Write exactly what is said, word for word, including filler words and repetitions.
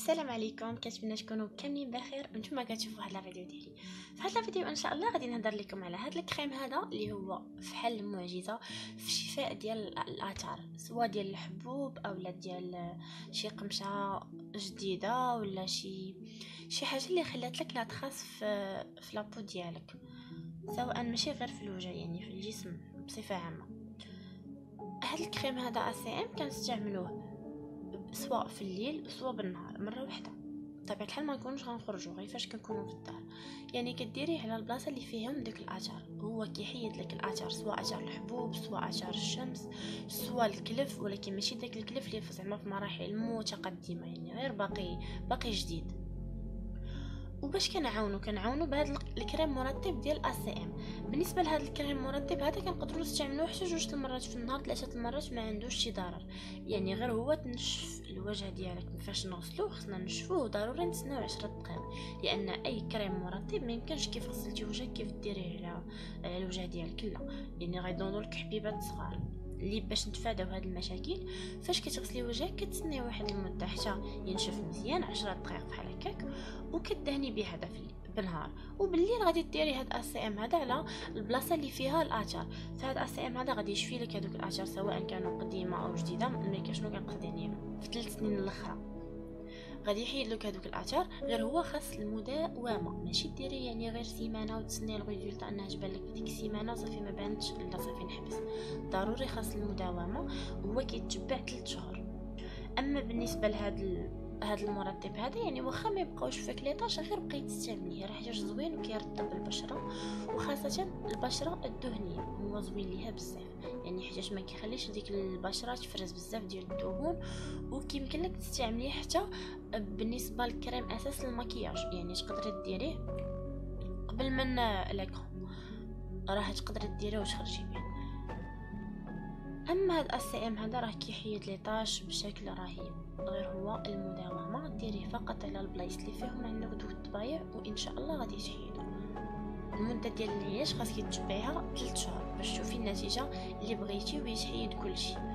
السلام عليكم، كنتمنى تكونوا كاملين بخير وانتم كتشوفوا هذا الفيديو ديالي. في هذا الفيديو ان شاء الله غادي نهضر لكم على هذا الكريم هذا اللي هو فحل المعجزه في الشفاء ديال الاثار، سواء ديال الحبوب اولا ديال شي قمشه جديده ولا شي شي حاجه اللي خلات لك لا تخاص في في لابو ديالك، سواء ماشي غير في الوجه يعني في الجسم بصفه عامه. هذا الكريم هذا ا سي ام كنستعملوه سواء في الليل سواء بالنهار مره واحده. بطبيعه الحال ما نكونوش غنخرجوا غير فاش كنكونوا في الدار، يعني كديريه على البلاصه اللي فيهم ديك الاثار. هو كيحيد لك الاثار، سواء اثار الحبوب سواء اثار الشمس سواء الكلف، ولكن ماشي داك الكلف اللي زعما في مراحل متقدمه، يعني غير باقي باقي جديد. وباش كنعاونو كنعاونو بهذا الكريم مرطب ديال ا سي ام. بالنسبه لهذا الكريم المرطب هذا كنقدروا نستعملوه حتى جوج المرات في النهار، ثلاثه المرات ما عندوش شي ضرر، يعني غير هو تنشف الوجه ديالك. فاش نغسلوه خصنا نشفوه ضروري نتسناو عشرة دقائق، لان اي كريم مرطب ما يمكنش كيف غسلتي وجهك كيف ديريه على على الوجه ديالك، لا يعني غيضونوا لك حبيبات صغار. اللي باش نتفاداو هاد المشاكل فاش كتغسلي وجهك كتسني واحد المده حتى ينشف مزيان عشرة دقائق بحال هكاك، وكدهني به هذا في بالنهار. وبالليل غادي ديري هاد ا سي ام هذا على البلاصه اللي فيها الاثار. فهاد ا سي ام هذا غادي يشفي لك هذوك الاثار سواء كانوا قديمه او جديده. ملي شنو كنقصد يعني في ثلاث سنين الاخرى غادي يحيد لك هذوك الاثار. غير هو خاص المداومه، ماشي ديري يعني غير سيمانه وتسني الريزولت انها تبان لك في ديك السيمانه صافي ما بانتش لا صافي نحبس. ضروري خاص المداومه، وهو كيتبع ثلاث شهور. اما بالنسبه لهاد هاد المرطب هذا يعني واخا ما يبقاوش فيك لي طاش، غير بقيت تستعمليه راه حاجه زوين وكيرطب البشره، وخاصه البشره الدهنيه هو زوين ليها بزاف، يعني حيت ما كيخليش ديك البشره تفرز بزاف ديال الدهون. وكيمكن لك تستعمليه حتى بالنسبه للكريم اساس المكياج، يعني تقدري ديريه قبل من لاكرو، راه تقدري ديريه وتخرجي به. اما هاد السي ام هذا راه كيحيد لي طاش بشكل رهيب، غير هو المداومه ديريه فقط على البلايص اللي فيهم عندك دوك الطبايع وان شاء الله غادي تحيدو. المده ديال العلاج خاصك تتبعيها ثلاث شهور باش تشوفي النتيجه اللي بغيتي ويتحيد كلشي.